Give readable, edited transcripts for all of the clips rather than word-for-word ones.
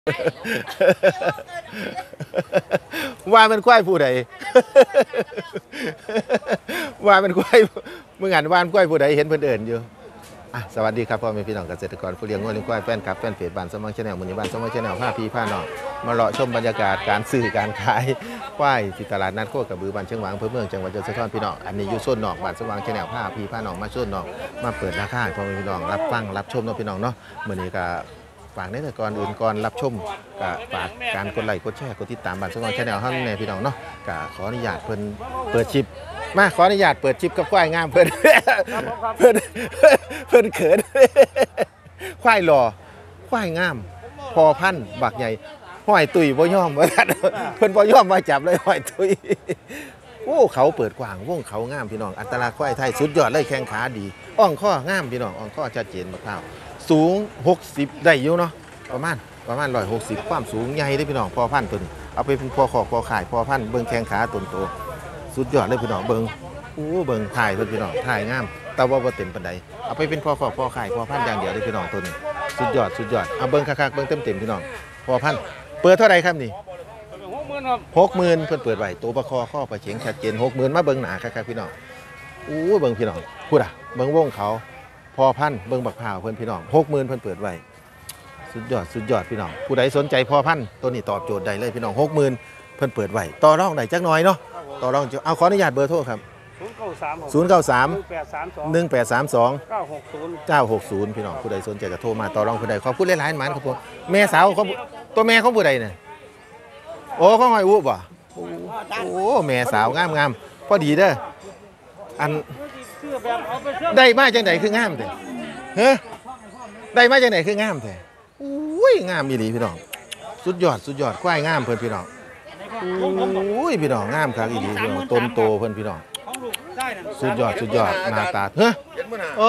ว่ามันควายผู้ใดว่ามันควายมึงอ่านว่านควายผู้ใดเห็นเพื่อนเดินอยู่สวัสดีครับพ่อแม่พี่น้องเกษตรกรผู้เลี้ยงงัวเลี้ยงควายแฟนคลับแฟนเพจบ้านสมองชาแนลมูลนิธิบ้านสมองชาแนลผ้าพีผ้าหนองมาเลาะชมบรรยากาศการซื้อการขายควายที่ตลาดนัดโคกระบือบ้านเชียงหวางอำเภอเมืองจังหวัดยโสธรพี่น้องอันนี้อยู่โซนนอกบ้านสมองชาแนลผ้าพีผ้าหนองมาโซนนอกมาเปิดราคาพ่อแม่พี่น้องรับฟังรับชมน้องพี่น้องเนาะมื้อนี้ก็ฝากในแต่ก่อนอื่นก่อนรับชมก็ฝากการกดไลค์กดแชร์กดติดตามบ้านสมองชาแนลเฮาแน่พี่น้องเนาะก็ขออนุญาตเพิ่นเปิดชิปมาขออนุญาตเปิดชิปกับควายงามเพิ่นเพิ่นเขินควายหล่อควายงามพอพันธุ์บักใหญ่ห้อยตุยบ่ยอมว่าซั่นเพิ่นบ่ยอมมาจับเลยห้อยตุยโอ้เขาเปิดกว้างวงเขางามพี่น้องอัตลักษณ์ควายไทยสุดยอดเลยแข้งขาดีอ่องข้องามพี่น้องอ่องข้อชัดเจนบักพร้าวสูง60ได้อยู่เนาะประมาณ160ความสูงใหญ่เด้พี่น้องพอพันธุ์ตัวนี้เอาไปเป็นพอขอกพอข่ายพอพันธุ์เบิ่งแข้งขาต้นโตสุดยอดเลยพี่น้องเบิ่งเบิ่งถ่ายเพิ่นพี่น้องถ่ายงามแต่ว่าบ่เต็มปานใดเอาไปเป็นพอขอกพอข่ายพอพันธุ์อย่างเดียวเลยพี่น้องตัวนี้สุดยอดเอาเบิ่งคักๆเบิ่งเต็มๆพี่น้องพอพันธุ์เปิดเท่าไหร่ครับนี่60,000เพิ่นเปิดไว้ตัวประคอข้อประเฉียงชัดเจน60,000มาเบิ่งหน้าคักๆพี่น้องเบิ่งพี่น้องพูดเบิ่งวงเขาพอพันธุ์เบิ่งบักพร้าวเพิ่นพี่น้อง60,000เพิ่นเปิดไว้สุดยอดพี่น้องผู้ใดสนใจพอพันธุ์ตัวนี้ตอบโจทย์ได้เลยพี่น้อง60,000เพิ่นเปิดไว้ต่อรองได้จักหน่อยเนาะต่อรองเอาขออนุญาตเบอร์โทรครับ093 1832 960พี่น้องผู้ใดสนใจก็โทรมาต่อรองผู้ใดขอบคุณหลายๆหมานครับผมแม่สาวของตัวแม่ของผู้ใดเนี่ยโอ้ของหอยอุบ่โอ้แม่สาวงามพอดีเด้ออันได้มาจังได๋คืองามแท้เฮ้ได้มาจังได๋คืองามแท้อุ้ยงามอีหลีพี่น้องสุดยอดควายงามเพิ่นพี่น้องอุ้ยพี่น้องงามคักอีหลีพี่น้องต้นโตเพิ่นพี่น้องสุดยอดหน้าตาเฮ้อ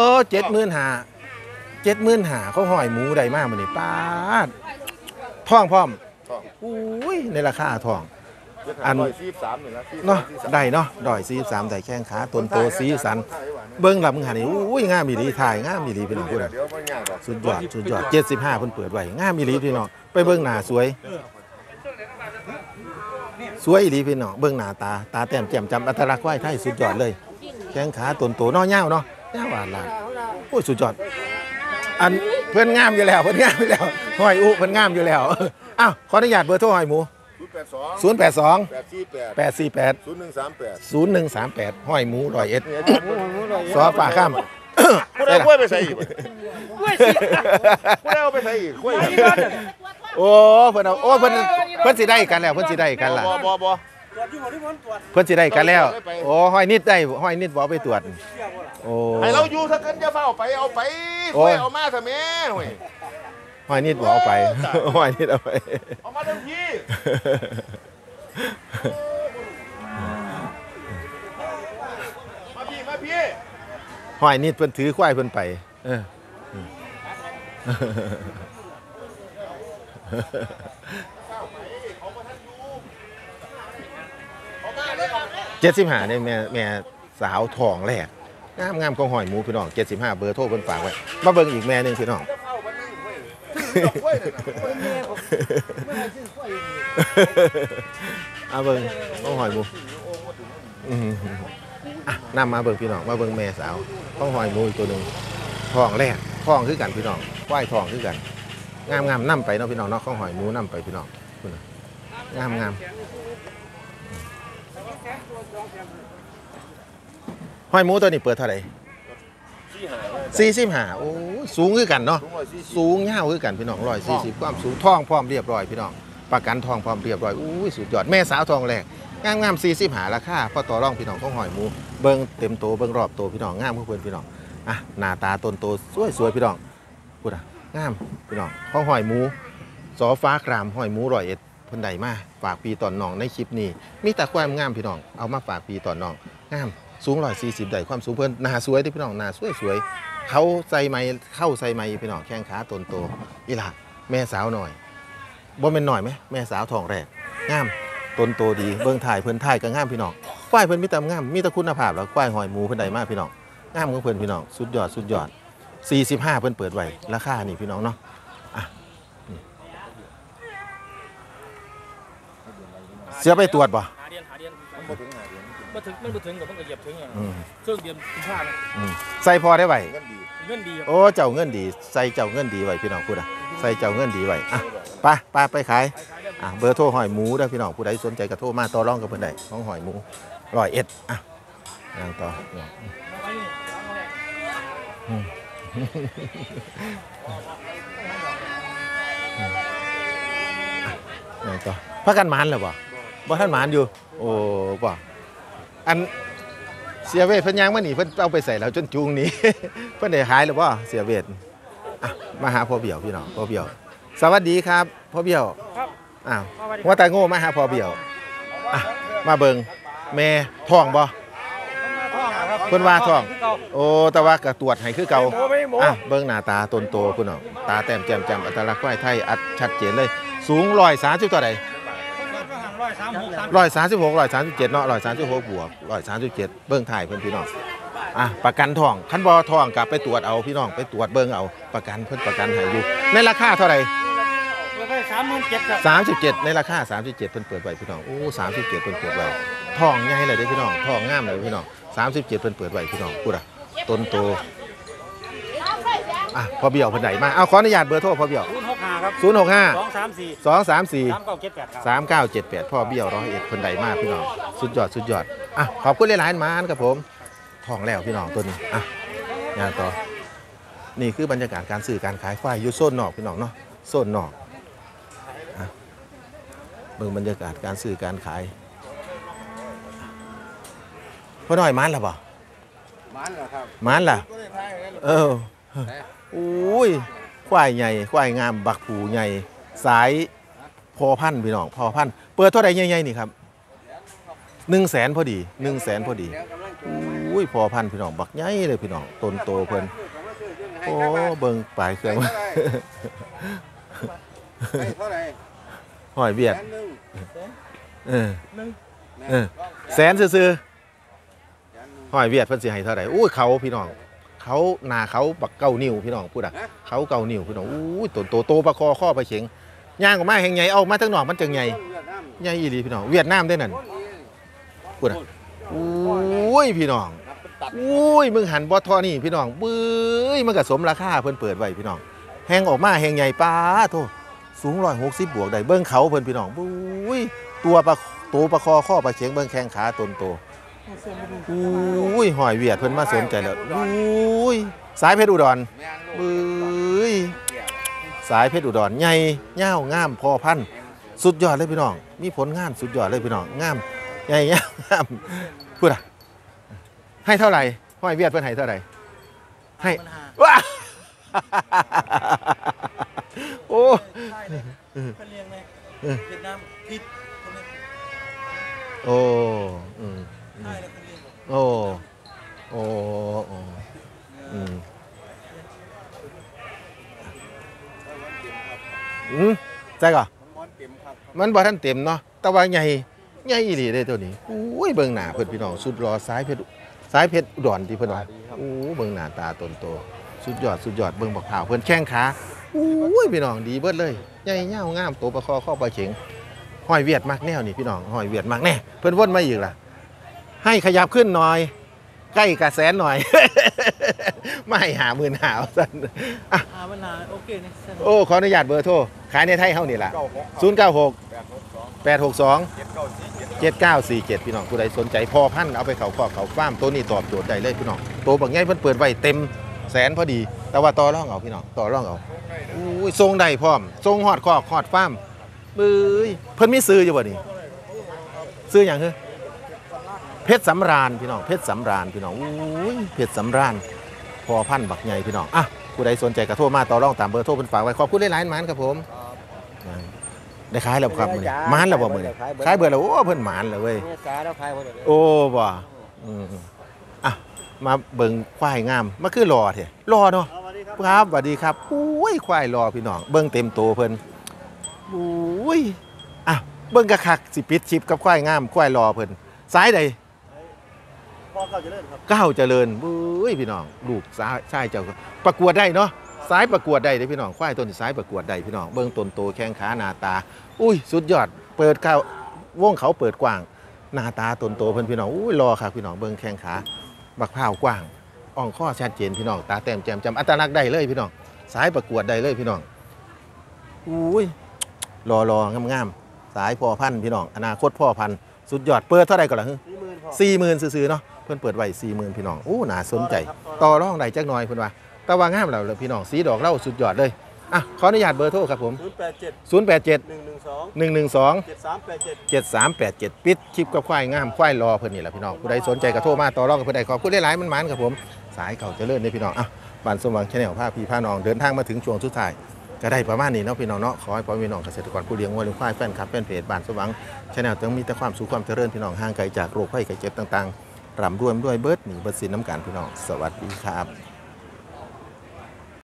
75,000เขาห้อยหมูได้มามื้อนี้ป๊าดท้องพร้อมอุ้ยในราคาท้องอันเนาะได้เนาะดอย43ได้แข้งขาต้นโตสีสันเบิ่งล่ะมึงหันนี่อุ้ยงามอีหลีถ่ายงามอีหลีพี่น้องพูดสุดยอด75เพิ่นเปิดไว้งามอีหลีพี่น้องไปเบิ่งหน้าสวยอีหลีพี่น้องเบิ่งหน้าตาแต้มแจ่มจำอัตลักษณ์ควายไทยสุดยอดเลยแข้งขาต้นโตเนาะยาวหวานล่ะโอ้ยสุดยอดอันเพิ่นงามอยู่แล้วห้อยอุเพิ่นงามอยู่แล้วอ้าวขออนุญาตเบอร์โทรหอยหมู082 848 0138ห้อยหมู101สอป่าข้ามกูได้กล้วยไปใส่อีกกล้วยสิกูได้เอาไปใส่อีกกล้วยโอ้เพิ่นเอาโอ้เพิ่นสิได้กันแล้วเพิ่นสิได้กันล่ะบ่เพิ่นสิได้กันแล้วโอ้ห้อยนิดได้ห้อยนิดบ่ไปตรวจโอ้ให้เราอยู่ซะกันอย่าเฝ้าไปเอาไปกล้วยเอามาซะแม่เว้ยห้อยนิดบ่เอาไปห้อยนิดเอาไปเอามาทันทีมาพี่ห้อยนิดเพิ่นถือควายเพิ่นไป75เนี่ยแม่สาวทองแรกงามของหอยหมูพี่น้อง75เบอร์โทรเพิ่นฝากไว้มาเบิ่งอีกแม่นึงพี่น้องเอาเบิ่งของหอยหมูนำมาเบิ่งพี่น้องมาเบิ่งแม่สาวของหอยหมูอีกตัวนึงทองแรกทองคือกันพี่น้องควายทองคือกันงามนำไปเนาะพี่น้องเนาะของหอยหมูนำไปพี่น้องงามหอยหมูตัวนี้เปิดเท่าไหร่45โอ้สูงคือกันเนาะสูงยาวคือกันพี่น้อง140ความสูงท้องพร้อมเรียบร้อยพี่น้องประกันทองพร้อมเรียบร้อยอุ้ยสุดยอดแม่สาวทองแรกงาม45ราคาพอต่อรองพี่น้องของหอยหมูเบิ่งเต็มโตเบิ่งรอบโตพี่น้องงามเพื่อนพี่น้องหน้าตาต้นโตสวยพี่น้องพูดงามพี่น้องของหอยหมูสอฟ้าครามหอยหมู101เพิ่นได้มาฝากปีตอนน้องในคลิปนี้มีแต่ความงามพี่น้องเอามาฝากปีตอนน้องงามสูง140ได้ความสูงเพิ่นหน้าสวยเด้พี่น้องหน้าสวยเขาใส่ไม้เข้าใส่ไม้พี่น้องแข้งขาต้นโตอีหล่ะแม่สาวหน่อยบ่แม่นหน่อยไหมแม่สาวทองแรกงามต้นโตดีเบิ่งถ่ายเพิ่นถ่ายก็งามพี่น้องควายเพิ่นมีแต่งามมีแต่คุณภาพแล้วควายหอยหมูเพิ่นได้มาพี่น้องงามของเพิ่นพี่น้องสุดยอด45เพิ่นเปิดไว้ราคานี่พี่น้องเนาะเสียไปตรวจบ่หาเดือนมันบ่ถึงหาเดือนมาถึงมันมาถึงกับมันก็เหยียบถึงอย่างอืมเครื่องเดือนคุณค่านะใส่พอได้ไว้เงินดีเงินดีครับโอ้เจ้าเงินดีใส่เจ้าเงินดีไว้พี่น้องพูดอ่ะใส่เจ้าเงินดีไว้อ่ะไปขายอ่ะเบอร์โทรหอยหมูเด้อพี่น้องผู้ใดสนใจก็โทรมาต่อรองกับเพิ่นได้ของหอยหมู101อ่ะย่างต่อพี่น้องย่างต่อพักกันหมานแล้วบ่ท่านหมานอยู่โอ้บ่อันเสียเวทเพิ่นย่างมานี่เพิ่นเอาไปใส่แล้วจนจูงหนี เพิ่นได้หายหรือบ่เสียเวทอ่ะมาหาพ่อเบี่ยวพี่น้องพ่อเบี่ยวสวัสดีครับพ่อเบี่ยวครับอ้าวว่าตาโง่มาหาพ่อเบี่ยวอ่ะมาเบิ่งแม่ท้องบ่เพิ่นว่าท้องโอ้แต่ว่าก็ตรวจให้คือเก่าอ่ะเบิ่งหน้าตาตนโตพุ่นน้องตาแต้มแจ่มจำอัตลักษณ์ควายไทยอัดชัดเจนเลยสูง130เท่าใด136 137เนาะ136บวก137เบิ่งถ่ายเพิ่นพี่น้องอ่ะประกันท้องคันบ่ท้องกลับไปตรวจเอาพี่น้องไปตรวจเบิ่งเอาประกันเพิ่นประกันให้อยู่ในราคาเท่าไหร่ 37,000ครับ 37ในราคา37เพิ่นเปิดไว้พี่น้องโอ้37เพิ่นเปิดไว้ท้องใหญ่เลยเด้อพี่น้องท้องงามเลยพี่น้อง37เพิ่นเปิดไว้พี่น้องพูดอ่ะต้นโตอ่ะพอเบี่ยวเพิ่นได้มาเอาขออนุญาตเบอร์โทรพอเบี่ยว 065ครับ 065 234 234 3978ครับ 3978พ่อเบี้ยว101เพิ่นได้มากพี่น้องสุดยอดอ่ะขอบคุณหลายๆมานครับผมท้องแล้วพี่น้องตัวนี้อ่ะงานต่อนี่คือบรรยากาศการซื้อการขายควายอยู่โซนนอกพี่น้องเนาะโซนนอกอ่ะเบิ่งบรรยากาศการซื้อการขายพ่อน้อยมานล่ะบ่มันเหรอครับมานล่ะเอออุ้ยควายใหญ่ควายงามบักผูใหญ่สายพอพันธุ์พี่น้องพอพันธุ์เปิดเท่าใดใหญ่ๆนี่ครับ100,000พอดี100,000พอดีอุ้ยพอพันธุ์พี่น้องบักใหญ่เลยพี่น้องต้นโตเพิ่นโอ้เบิ่งปลายเครื่องเท่าไหร่หอยเวียด 100,000 เออแสนซื่อๆหอยเวียดเพิ่นสิให้เท่าใดอุ้ยเขาพี่น้องเขาหน้าเขาบักเก้านิ้วพี่น้องพูดอ่ะเขาเก้านิ้วพี่น้องอุ้ยต้นโตประคอข้อไปเฉียงย่างออกมาแห่งใหญ่เอามาทั้งนอกมันจังใหญ่ใหญ่อีหลีพี่น้องเวียดนามได้นั่นพูดอ่ะอุ้ยพี่น้องอุ้ยมึงหันบ่ทอนี่พี่น้องเบ้ยมันก็สมราคาเพิ่นเปิดไว้พี่น้องแห่งออกมาแห่งใหญ่ป้าโธ่สูง160บวกได้เบิ่งเขาเพิ่นพี่น้องอุ้ยตัวประคอข้อไปเฉียงเบิ่งแข้งขาต้นโตอุ้ยหอยเวียดเพิ่นมาสนใจแล้วอุ้ยสายเพชรอุดรเบ้ยสายเพชรอุดรใหญ่ยาวงามพอพันธุ์สุดยอดเลยพี่น้องมีผลงานสุดยอดเลยพี่น้องงามใหญ่ยาวงามพูดอ่ะให้เท่าไหร่หอยเวียดเพิ่นให้เท่าไหร่ให้ว้า โอ้คนเลี้ยงเลยเวียดนามผิดคนนึงโอ้อืมใช่แล้วคนเลี้ยงโอ้โอ้โอ้อืมใช่ก่ะมันเต็มครับมันบ่ทันเต็มเนาะแต่ว่าใหญ่อีหลีเลยตัวนี้อุ้ยเบิ่งหน้าเพิ่นพี่น้องสุดรอสายเพชรอุดรที่เพิ่นว่าโอ้เบิ่งหน้าตาตนโตสุดยอดเบิ่งบักขาวเพิ่นแข้งขาอุ้ยพี่น้องดีเบิดเลยใหญ่ยาวงามโตประคอข้อปลาเข็งหอยเวียดมักแนวนี่พี่น้องหอยเวียดมักแน่เพิ่นวนมาอีกล่ะให้ขยับขึ้นหน่อยใกล้กระแสนหน่อย ไม่50,000หาวซั่นอ่ะมันนานโอเคนี่โอ้ขออนุญาตเบอร์โทรขายในไทยเฮานี่ล่ะ096 862 7947พี่น้องผู้ใดสนใจพอพันธุ์เอาไปเขาคอกเขาฟาร์มตัวนี้ตอบโจทย์ได้เลยพี่น้องตัวบางใหญ่เพิ่นเปิดไว้เต็มแสนพอดีแต่ว่าต่อรองเอาพี่น้องต่อรองเอาอุ้ยทรงได้พร้อมทรงฮอดคอกฮอดฟาร์มบื้อเพิ่นมีซื้ออยู่บ่นี่ซื้อหยังคือเพชรสำราญพี่น้องเพชรสำราญพี่น้องอุ้ยเพชรสำราญพอพันธุ์บักใหญ่พี่น้องอ่ะผู้ใดสนใจก็โทรมาต่อรองตามเบอร์โทรเพิ่นฝากไว้ขอบคุณหลายๆหมานครับผมได้ขายแล้วครับมื้อนี้หมานแล้วบ่มื้อนี้ขายเบิดแล้วโอ้เพิ่นหมานแล้วเว้ยสาแล้วใครบ่ได้โอ้บ่อืมอ่ะมาเบิ่งควายงามมาคือรอแท้รอเนาะครับสวัสดีครับอุ้ยควายรอพี่น้องเบิ่งเต็มโตเพิ่นอุ้ยอ่ะเบิ่งคักๆสิปิดชิปกับควายงามควายรอเพิ่นสายใดพ่อเก่าเจริญครับก้าวเจริญอุ้ยพี่น้องลูกชายเจ้าประกวดได้เนาะสายประกวดได้เด้อพี่น้องควายตัวนี้สายประกวดได้พี่น้องเบิ่งต้นโตแข้งขาหน้าตาอุ้ยสุดยอดเปิดข้าววงเขาเปิดกว้างหน้าตาตนโตเพิ่นพี่น้องอุ้ยรอค่ะพี่น้องเบิ่งแข้งขาบักพร้าวกว้างอ่องข้อชัดเจนพี่น้องตาแต้มแจ่มจำอัตลักษณ์ได้เลยพี่น้องสายประกวดได้เลยพี่น้องอุ้ยรองามๆสายพ่อพันธุ์พี่น้องอนาคตพ่อพันธุ์สุดยอดเปิดเท่าไหร่ก่อนล่ะ 40,000ซื้อๆเนาะเพิ่นเปิดไว้ 40,000 พี่น้องอู้น่าสนใจต่อรองได้จักหน่อยเพิ่นว่าแต่ว่างามแล้วพี่น้องสีดอกเล่าสุดยอดเลยอ่ะขออนุญาตเบอร์โทรครับผม 087 087 112 112 7387 7387ปิดคลิปกับควายงามควายรอเพิ่นนี่แหละพี่น้องผู้ใดสนใจก็โทรมาต่อรองกับเพิ่นได้ขอบคุณหลายๆมันๆครับผมสายเก่าเจริญเด้อพี่น้องอ่ะบ้านสมหวังชาแนลพาพี่พาน้องเดินทางมาถึงช่วงสุดท้ายก็ได้ประมาณนี้เนาะพี่น้องเนาะขอให้พ่อพี่น้องเกษตรกรผู้เลี้ยงวัวเลี้ยงควายแฟนคลับแฟนเพจบ้านสมหวังชาแนลต้องมีแต่ความสุขความเจริญพี่น้องห่างไกลจากโรคภัยไข้เจ็บต่างๆร่ำรวยด้วยเบิดหนีเบิดสินน้ำกันพี่น้องสวัสดีครับ